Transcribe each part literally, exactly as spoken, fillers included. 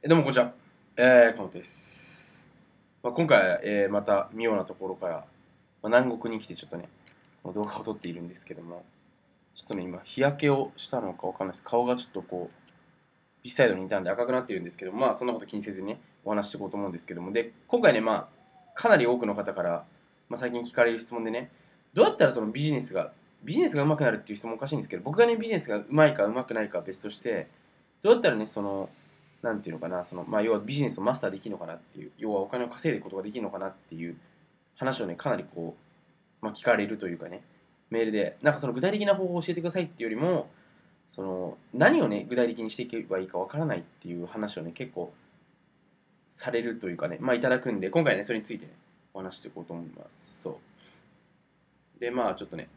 えどうもこんにちは。えー、カモです。まあ、今回、えーまた妙なところから、まあ、南国に来てちょっとね、この動画を撮っているんですけども、ちょっとね、今、日焼けをしたのかわかんないです。顔がちょっとこう、ビスサイドにいたんで赤くなっているんですけども、まあ、そんなこと気にせずにね、お話ししていこうと思うんですけども、で、今回ね、まあ、かなり多くの方から、まあ、最近聞かれる質問でね、どうやったらそのビジネスが、ビジネスが上手くなるっていう質問おかしいんですけど、僕がね、ビジネスが上手いか上手くないかは別として、どうやったらね、その、なんていうのかな、その、まあ、要はビジネスをマスターできるのかなっていう、要はお金を稼いでいくことができるのかなっていう話をね、かなりこう、まあ、聞かれるというかね、メールで、なんかその具体的な方法を教えてくださいっていうよりも、その何をね、具体的にしていけばいいかわからないっていう話をね、結構されるというかね、まあいただくんで、今回ね、それについてね、お話していこうと思います。そう。で、まあちょっとね、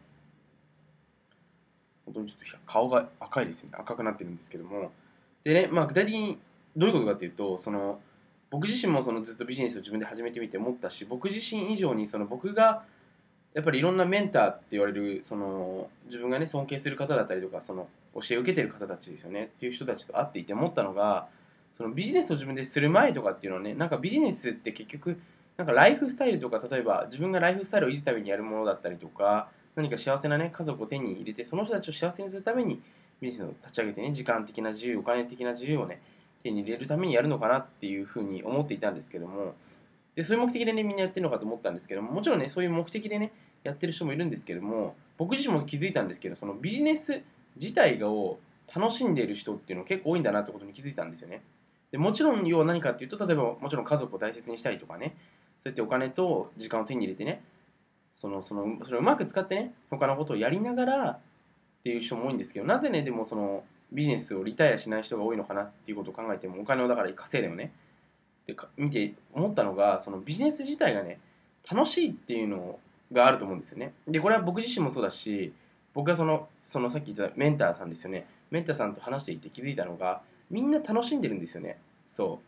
本当にちょっと顔が赤いですよね。赤くなってるんですけども。でね、まあ具体的にどういうことかっていうと、その、僕自身もそのずっとビジネスを自分で始めてみて思ったし、僕自身以上にその僕がやっぱりいろんなメンターって言われる、その自分がね、尊敬する方だったりとか、その教えを受けてる方たちですよねっていう人たちと会っていて思ったのが、そのビジネスを自分でする前とかっていうのはね、なんかビジネスって結局、なんかライフスタイルとか、例えば自分がライフスタイルを維持するためにやるものだったりとか、何か幸せなね、家族を手に入れて、その人たちを幸せにするためにビジネスを立ち上げてね、時間的な自由、お金的な自由をね、手に入れるためにやるのかなっていうふうに思っていたんですけども、で、そういう目的でね、みんなやってるのかと思ったんですけども、もちろんね、そういう目的でね、やってる人もいるんですけども、僕自身も気づいたんですけど、そのビジネス自体を楽しんでいる人っていうの結構多いんだなってことに気づいたんですよね。でもちろん、要は何かっていうと、例えばもちろん家族を大切にしたりとかね、そうやってお金と時間を手に入れてね、そのそのそれをうまく使ってね、他のことをやりながらっていう人も多いんですけど、なぜね、でもそのビジネスをリタイアしない人が多いのかなっていうことを考えても、お金をだから稼いでもね、でか見て思ったのが、そのビジネス自体がね、楽しいっていうのがあると思うんですよね。で、これは僕自身もそうだし、僕がその、そのさっき言ったメンターさんですよね。メンターさんと話していて気づいたのが、みんな楽しんでるんですよね。そう。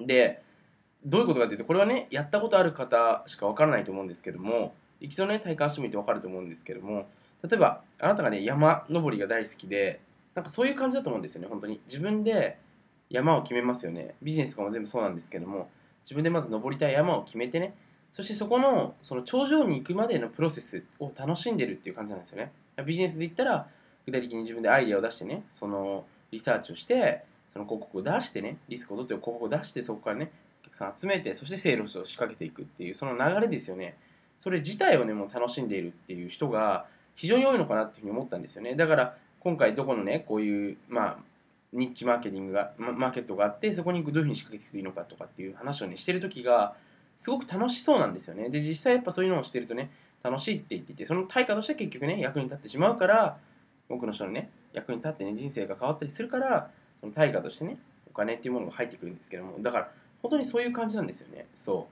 で、どういうことかというと、これはね、やったことある方しかわからないと思うんですけども、一度ね、体感してみてわかると思うんですけども、例えば、あなたがね、山登りが大好きで、なんかそういう感じだと思うんですよね、本当に。自分で山を決めますよね。ビジネスとかも全部そうなんですけども、自分でまず登りたい山を決めてね、そしてそこの、その頂上に行くまでのプロセスを楽しんでるっていう感じなんですよね。ビジネスで言ったら、具体的に自分でアイデアを出してね、そのリサーチをして、その広告を出してね、リスクを取って広告を出して、そこからね、お客さんを集めて、そしてセールスを仕掛けていくっていう、その流れですよね。それ自体をね、もう楽しんでいるっていう人が非常に多いのかなっていうふうに思ったんですよね。だから、今回どこのね、こういう、まあ、ニッチマーケティングが、マーケットがあって、そこにどういうふうに仕掛けていくといいのかとかっていう話をね、してるときが、すごく楽しそうなんですよね。で、実際やっぱそういうのをしてるとね、楽しいって言っていて、その対価として結局ね、役に立ってしまうから、多くの人のね、役に立ってね、人生が変わったりするから、その対価としてね、お金っていうものが入ってくるんですけども、だから、本当にそういう感じなんですよね。そう。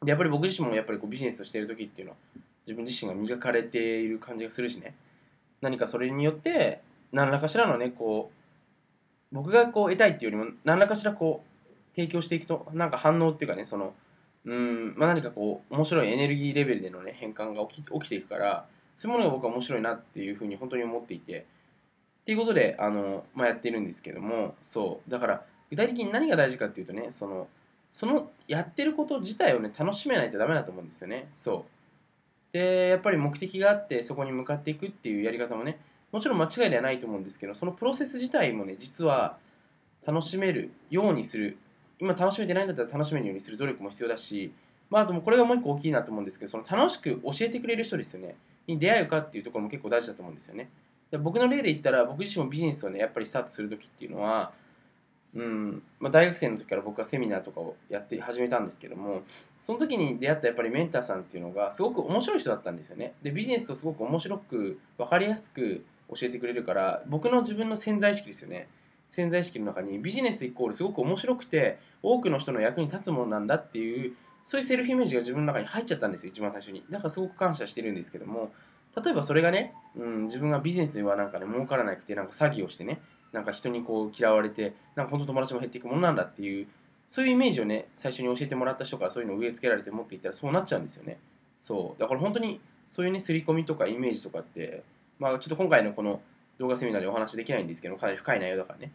で、やっぱり僕自身もやっぱりこうビジネスをしている時っていうのは、自分自身が磨かれている感じがするしね、何かそれによって、何らかしらのね、こう、僕がこう得たいっていうよりも、何らかしらこう、提供していくと、なんか反応っていうかね、その、うん、まあ、何かこう、面白いエネルギーレベルでのね、変換が起き起きていくから、そういうものが僕は面白いなっていうふうに本当に思っていて、っていうことで、あの、まあ、やってるんですけども、そう。だから、具体的に何が大事かっていうとね、その、そのやってること自体をね、楽しめないとダメだと思うんですよね。そう。で、やっぱり目的があって、そこに向かっていくっていうやり方もね、もちろん間違いではないと思うんですけど、そのプロセス自体もね、実は楽しめるようにする。今楽しめてないんだったら楽しめるようにする努力も必要だし、まあ、あともうこれがもう一個大きいなと思うんですけど、その楽しく教えてくれる人ですよね。に出会うかっていうところも結構大事だと思うんですよね。で僕の例で言ったら、僕自身もビジネスをね、やっぱりスタートするときっていうのは、うんまあ、大学生の時から僕はセミナーとかをやって始めたんですけども、その時に出会ったやっぱりメンターさんっていうのがすごく面白い人だったんですよね。で、ビジネスをすごく面白く分かりやすく教えてくれるから、僕の自分の潜在意識ですよね。潜在意識の中にビジネスイコールすごく面白くて多くの人の役に立つものなんだっていう、そういうセルフイメージが自分の中に入っちゃったんですよ、一番最初に。だからすごく感謝してるんですけども、例えばそれがね、うん、自分がビジネスではなんかね、儲からなくて、なんか詐欺をしてね、なんか人にこう嫌われて、なんか本当友達も減っていくものなんだっていう、そういうイメージをね、最初に教えてもらった人からそういうのを植え付けられて持っていったらそうなっちゃうんですよね。そう。だから本当にそういうね、刷り込みとかイメージとかって、まあちょっと今回のこの動画セミナーでお話できないんですけど、かなり深い内容だからね。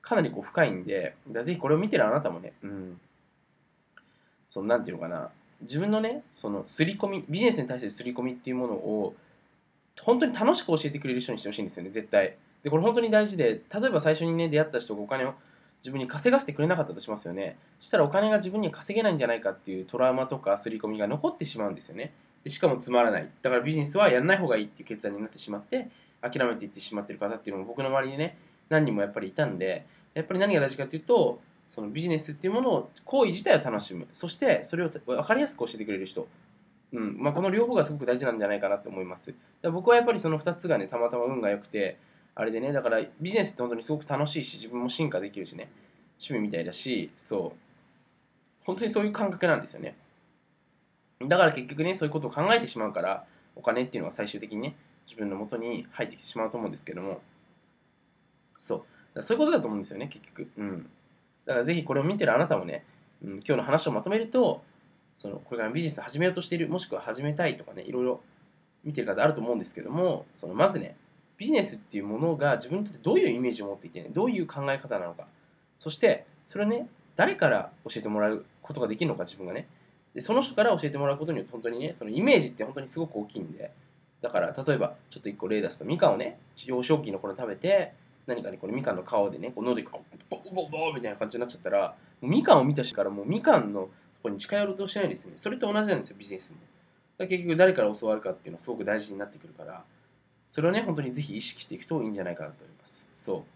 かなりこう深いんで、だからぜひこれを見てるあなたもね、うん、そのなんていうのかな、自分のね、その刷り込み、ビジネスに対する刷り込みっていうものを、本当に楽しく教えてくれる人にしてほしいんですよね、絶対。で、これ本当に大事で、例えば最初にね、出会った人がお金を自分に稼がせてくれなかったとしますよね。そしたらお金が自分には稼げないんじゃないかっていうトラウマとか刷り込みが残ってしまうんですよね。でしかもつまらない。だからビジネスはやらない方がいいっていう決断になってしまって、諦めていってしまっている方っていうのも僕の周りにね、何人もやっぱりいたんで、やっぱり何が大事かっていうと、そのビジネスっていうものを、行為自体を楽しむ。そして、それを分かりやすく教えてくれる人。うんまあ、この両方がすごく大事なんじゃないかなと思います。だから僕はやっぱりそのふたつがね、たまたま運が良くて、あれでね、だからビジネスって本当にすごく楽しいし、自分も進化できるしね、趣味みたいだし、そう、本当にそういう感覚なんですよね。だから結局ね、そういうことを考えてしまうから、お金っていうのは最終的にね、自分の元に入ってきてしまうと思うんですけども、そう、だからそういうことだと思うんですよね、結局。うん。だからぜひこれを見てるあなたもね、うん、今日の話をまとめると、そのこれからビジネスを始めようとしている、もしくは始めたいとかね、いろいろ見てる方あると思うんですけども、そのまずね、ビジネスっていうものが自分にとってどういうイメージを持っていて、ね、どういう考え方なのか、そしてそれをね、誰から教えてもらうことができるのか、自分がね。で、その人から教えてもらうことによって、本当にね、そのイメージって本当にすごく大きいんで、だから例えば、ちょっと一個例出すと、みかんをね、幼少期の頃食べて、何かにこのみかんの皮でね、こう喉でボッボッボッみたいな感じになっちゃったら、もうみかんを見た瞬間からもうみかんのところに近寄ろうとしないんですよね。それと同じなんですよ、ビジネスも。だから結局誰から教わるかっていうのはすごく大事になってくるから、それをね、本当にぜひ意識していくといいんじゃないかなと思います。そう。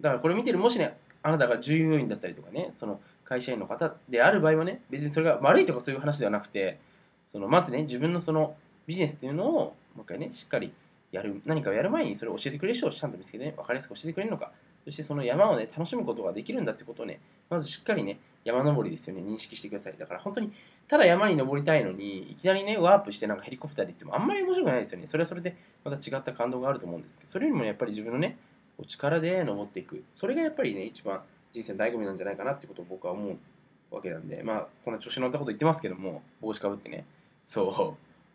だからこれ見てる、もしね、あなたが従業員だったりとかね、その会社員の方である場合はね、別にそれが悪いとかそういう話ではなくて、そのまずね、自分のそのビジネスっていうのを、もう一回ね、しっかりやる、何かをやる前にそれを教えてくれる人をちゃんと見つけてね、分かりやすく教えてくれるのか、そしてその山をね、楽しむことができるんだってことをね、まずしっかりね、山登りですよね、認識してください。だから本当に、ただ山に登りたいのに、いきなりね、ワープしてなんかヘリコプターで行ってもあんまり面白くないですよね。それはそれでまた違った感動があると思うんですけど、それよりもやっぱり自分のね、こう力で登っていく。それがやっぱりね、一番人生の醍醐味なんじゃないかなってことを僕は思うわけなんで、まあ、こんな調子乗ったこと言ってますけども、帽子かぶってね。そう。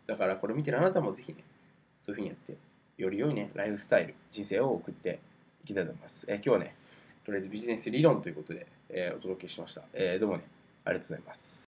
だからこれ見てるあなたもぜひね、そういうふうにやって、より良いね、ライフスタイル、人生を送っていきたいと思います。えー今日はね、とりあえずビジネス理論ということで、えーお届けしました。えーどうもね、ありがとうございます。